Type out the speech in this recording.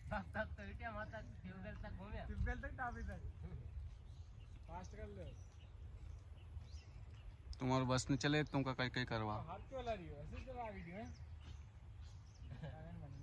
तक तो इटिया माता ट्यूबवेल तक घूमे, ट्यूबवेल तक टापी तक फास्ट कर ले। तुम्हारे बस नहीं चले तुमका कहीं कहीं करवा हाथ क्यों ला रही हो? ऐसे चला वीडियो है।